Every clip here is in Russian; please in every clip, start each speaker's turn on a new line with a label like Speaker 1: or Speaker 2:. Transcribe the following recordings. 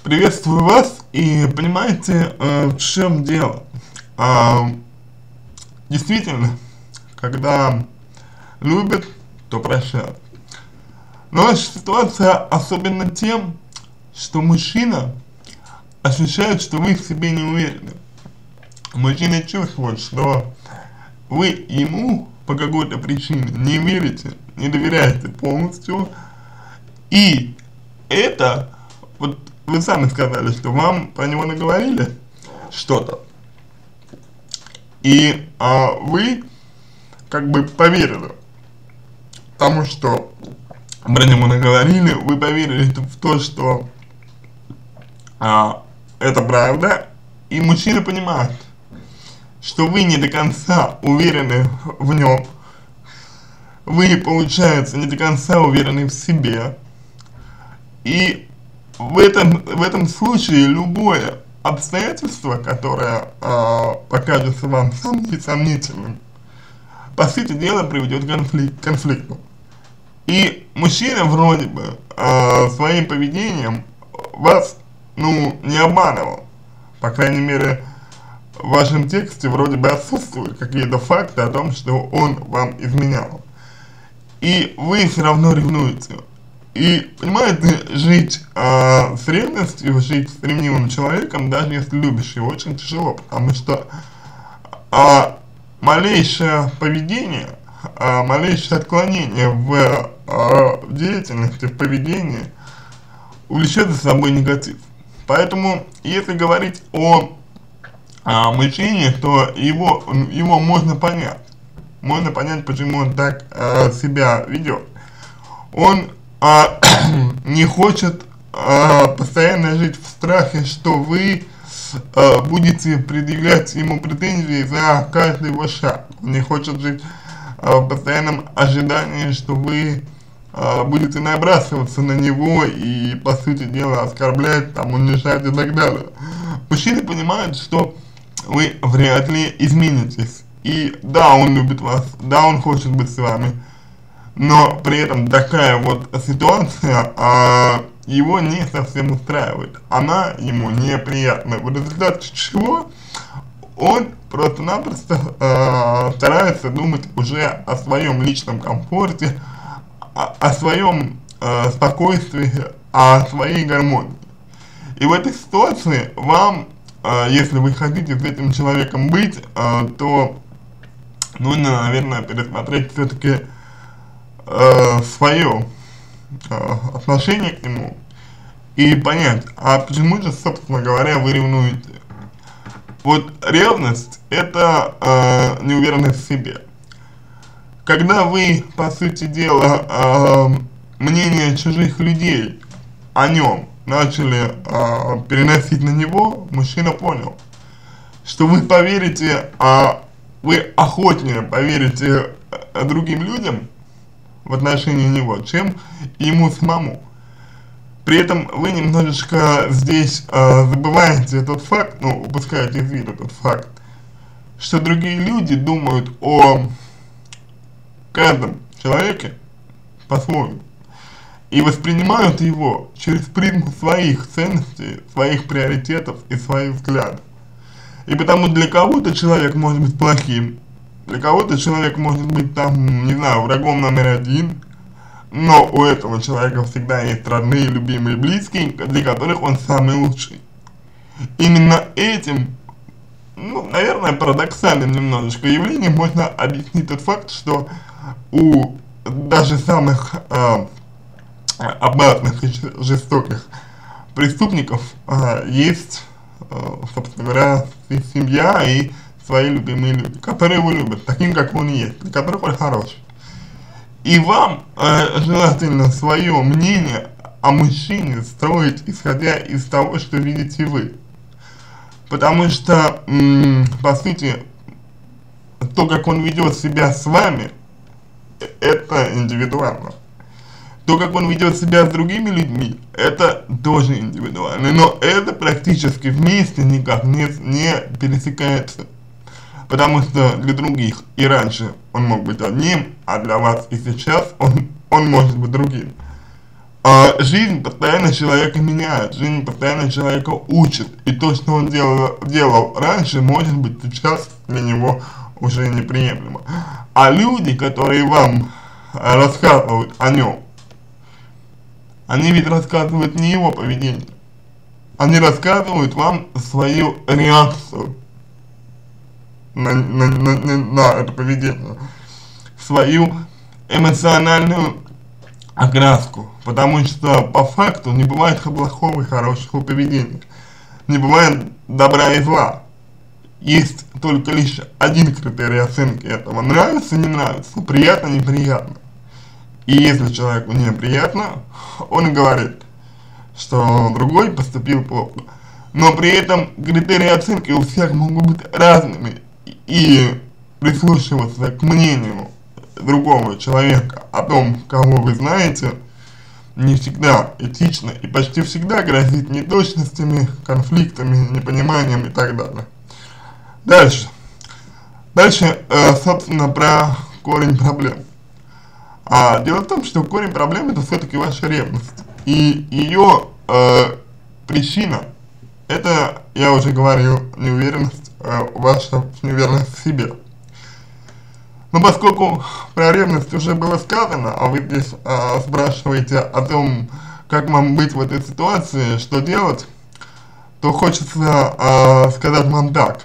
Speaker 1: Приветствую вас, и понимаете, в чем дело? А, Действительно, когда любят, то прощают. Но ваша ситуация особенна тем, что мужчина ощущает, что вы в себе не уверены. Мужчина чувствует, что вы ему по какой-то причине не верите, не доверяете полностью, и это, вот вы сами сказали, что вам про него наговорили что-то, и вы как бы поверили тому, что про него наговорили, вы поверили в то, что это правда, и мужчина понимает, что вы не до конца уверены в нем, вы, получается, не до конца уверены в себе, и в этом случае любое обстоятельство, которое покажется вам сомнительным, по сути дела приведет к конфликту. И мужчина вроде бы своим поведением вас, не обманывал. По крайней мере, в вашем тексте вроде бы отсутствуют какие-то факты о том, что он вам изменял. И вы все равно ревнуете. И, понимаете, жить с ревностью, жить с ревнивым человеком, даже если любишь его, очень тяжело, потому что малейшее поведение, малейшее отклонение в деятельности, в поведении увлечет за собой негатив. Поэтому, если говорить о мужчине, то его можно понять. Можно понять, почему он так себя ведет. Он не хочет постоянно жить в страхе, что вы будете предъявлять ему претензии за каждый его шаг. Он не хочет жить в постоянном ожидании, что вы будете набрасываться на него и, по сути дела, оскорблять, унижать и так далее. Мужчины понимают, что вы вряд ли изменитесь. И да, он любит вас, да, он хочет быть с вами, но при этом такая вот ситуация его не совсем устраивает. Она ему неприятна, в результате чего он просто-напросто старается думать уже о своем личном комфорте, о своем спокойствии, о своей гармонии. И в этой ситуации вам, если вы хотите с этим человеком быть, то нужно, наверное, пересмотреть все-таки свое отношение к нему и понять, а почему же, собственно говоря, вы ревнуете. Вот ревность — это неуверенность в себе. Когда вы, по сути дела, мнение чужих людей о нем начали переносить на него, мужчина понял, что вы поверите, вы охотнее поверите другим людям в отношении него, чем ему самому. При этом вы немножечко здесь забываете тот факт, упускаете из виду тот факт, что другие люди думают о каждом человеке по-своему и воспринимают его через призму своих ценностей, своих приоритетов и своих взглядов. И потому для кого-то человек может быть плохим, для кого-то человек может быть не знаю, врагом номер один, но у этого человека всегда есть родные, любимые, близкие, для которых он самый лучший. Именно этим, наверное, парадоксальным немножечко явлением можно объяснить тот факт, что у даже самых опасных и жестоких преступников есть, собственно говоря, семья и свои любимые люди, которые его любят, таким, как он есть, для которых он хороший. И вам желательно свое мнение о мужчине строить, исходя из того, что видите вы. Потому что, по сути, то, как он ведет себя с вами, это индивидуально. То, как он ведет себя с другими людьми, это тоже индивидуально. Но это практически вместе никак не пересекается. Потому что для других и раньше он мог быть одним, а для вас и сейчас он может быть другим. жизнь постоянно человека меняет, жизнь постоянно человека учит, и то, что он делал раньше, может быть, сейчас для него уже неприемлемо. А люди, которые вам рассказывают о нем, они ведь рассказывают не его поведение, они рассказывают вам свою реакцию на это поведение, свою эмоциональную окраску, потому что по факту не бывает плохого и хорошего поведения, не бывает добра и зла, есть только лишь один критерий оценки этого: нравится, не нравится, приятно, неприятно. И если человеку неприятно, он говорит, что другой поступил плохо, но при этом критерии оценки у всех могут быть разными, и прислушиваться к мнению другого человека о том, кого вы знаете, не всегда этично и почти всегда грозит неточностями, конфликтами, непониманием и так далее. Дальше, собственно, про корень проблем. Дело в том, что корень проблем — это все-таки ваша ревность, и ее причина — это, я уже говорил, неуверенность, ваша неуверенность в себе. Но поскольку про ревность уже было сказано, а вы здесь спрашиваете о том, как вам быть в этой ситуации, что делать, то хочется сказать вам так.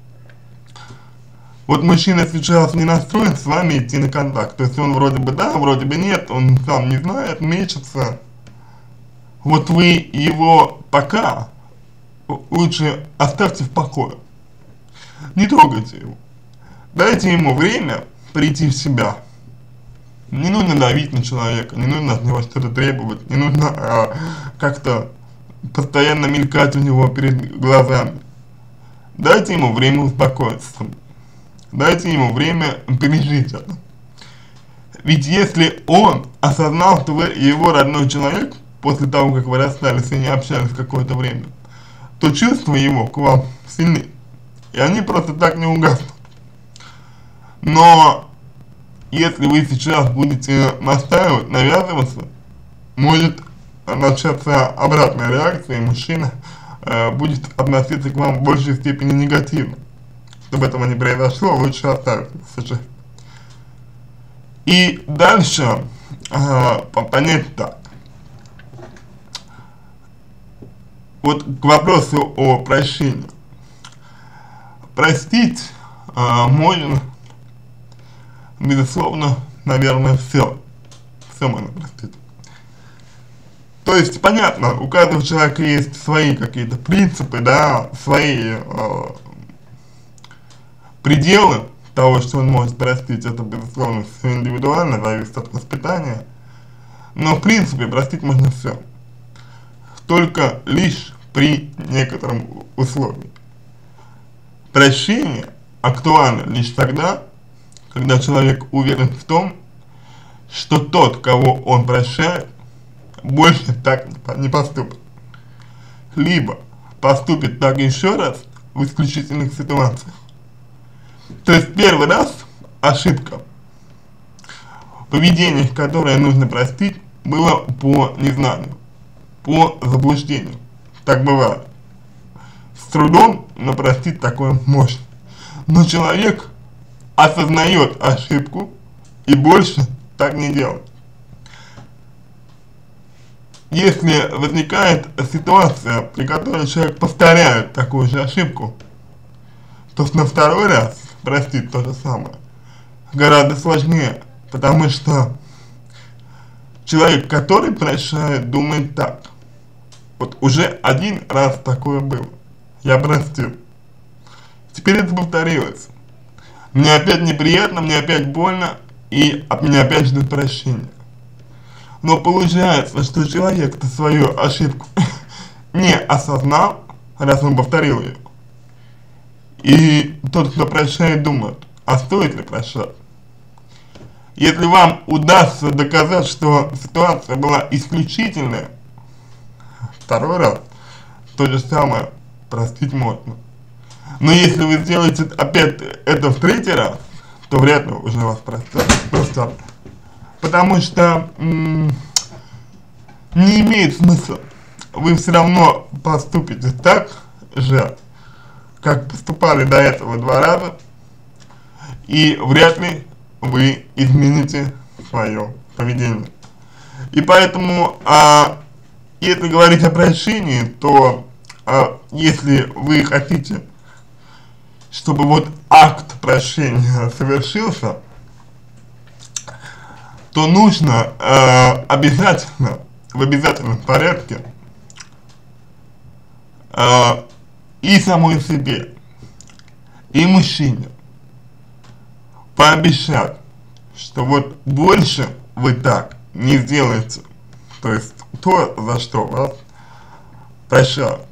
Speaker 1: Вот мужчина сейчас не настроен с вами идти на контакт, то есть он вроде бы да, вроде бы нет, он сам не знает, мечется. Вот вы его пока лучше оставьте в покое, не трогайте его, дайте ему время прийти в себя. Не нужно давить на человека, не нужно от него что-то требовать, не нужно как-то постоянно мелькать у него перед глазами. Дайте ему время успокоиться, дайте ему время пережить это. Ведь если он осознал, что вы его родной человек, после того, как вы расстались и не общались какое-то время, то чувства его к вам сильны, и они просто так не угаснут. Но если вы сейчас будете настаивать, навязываться, может начаться обратная реакция, и мужчина будет относиться к вам в большей степени негативно. Чтобы этого не произошло, лучше оставить сейчас. И дальше понять так. Вот к вопросу о прощении. Простить можно, безусловно, наверное, все можно простить. То есть, понятно, у каждого человека есть свои какие-то принципы, да, свои пределы того, что он может простить. Это, безусловно, все индивидуально, зависит от воспитания. Но, в принципе, простить можно все. Только лишь при некотором условии. Прощение актуально лишь тогда, когда человек уверен в том, что тот, кого он прощает, больше так не поступит. Либо поступит так еще раз в исключительных ситуациях. То есть первый раз ошибка, поведение, которое нужно простить, было по незнанию, по заблуждению. Так бывает. С трудом, но простить такое можно. Но человек осознает ошибку и больше так не делает. Если возникает ситуация, при которой человек повторяет такую же ошибку, то на второй раз простить то же самое гораздо сложнее, потому что человек, который прощает, думает так: вот уже один раз такое было, я простил, теперь это повторилось, мне опять неприятно, мне опять больно, и от меня опять ждут прощения. Но получается, что человек-то свою ошибку не осознал, раз он повторил ее. И тот, кто прощает, думает, а стоит ли прощать? Если вам удастся доказать, что ситуация была исключительная, второй раз то же самое простить можно. Но если вы сделаете опять это в третий раз, то вряд ли уже вас простят. Потому что не имеет смысла. Вы все равно поступите так же, как поступали до этого 2 раза, и вряд ли вы измените свое поведение. И поэтому, если говорить о прощении, то если вы хотите, чтобы вот акт прощения совершился, то нужно обязательно, в обязательном порядке и самой себе, и мужчине пообещать, что вот больше вы так не сделаете, то есть то, за что вас прощают.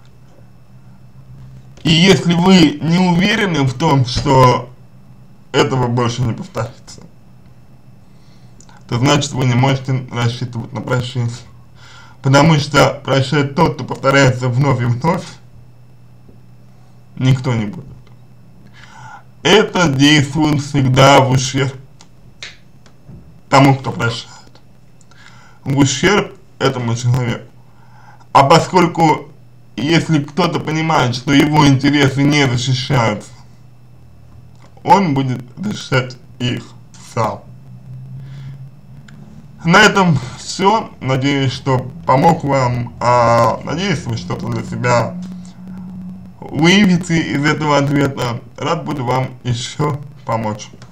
Speaker 1: И если вы не уверены в том, что этого больше не повторится, то значит вы не можете рассчитывать на прощение. Потому что прощает тот, кто повторяется вновь и вновь, никто не будет. Это действует всегда в ущерб тому, кто прощает. В ущерб этому человеку. А поскольку, если кто-то понимает, что его интересы не защищаются, он будет защищать их сам. На этом все. Надеюсь, что помог вам. Надеюсь, вы что-то для себя выявите из этого ответа. Рад буду вам еще помочь.